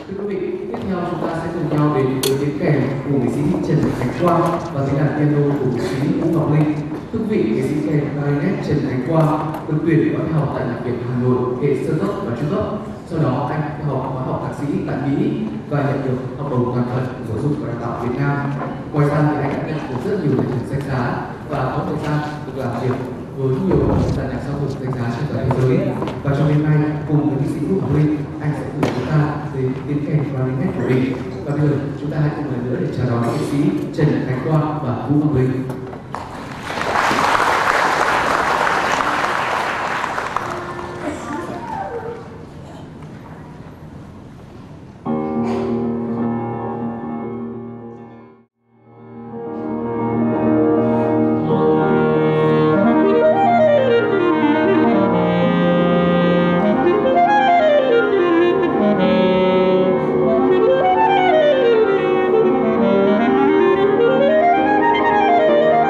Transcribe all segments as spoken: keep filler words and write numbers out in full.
Thưa quý vị, tiếp theo chúng ta sẽ cùng nhau đến với tiếng kèn của nghệ sĩ Trần Khánh Quang và tiếng đàn piano của nghệ sĩ Vũ Ngọc Linh. Thưa quý vị, nghệ sĩ kèn clarinet Trần Khánh Quang được tuyển vào học tại Nhạc viện Hà Nội hệ sơ cấp và trung cấp. Sau đó anh học khóa học thạc sĩ tại Mỹ và nhận được học bổng toàn phần của Giáo dục và Đào tạo Việt Nam. Ngoài ra thì anh đã nhận được rất nhiều giải thưởng danh giá và có thời gian được làm việc với nhiều dàn nhạc giao hưởng danh giá trên toàn thế giới. Và trong đêm nay cùng với nghệ sĩ Vũ Ngọc Linh, anh sẽ gửi chúng ta đến tiếng kèn clarinet của mình. Và bây giờ chúng ta hãy cùng lần nữa để chào đón nghệ sĩ Trần Khánh Quang và Vũ Ngọc Linh. Thank you.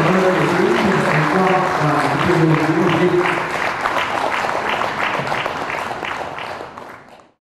ơn nghệ sĩ Trần Khánh Quang và nghệ sĩ Nguyễn Hồng Linh.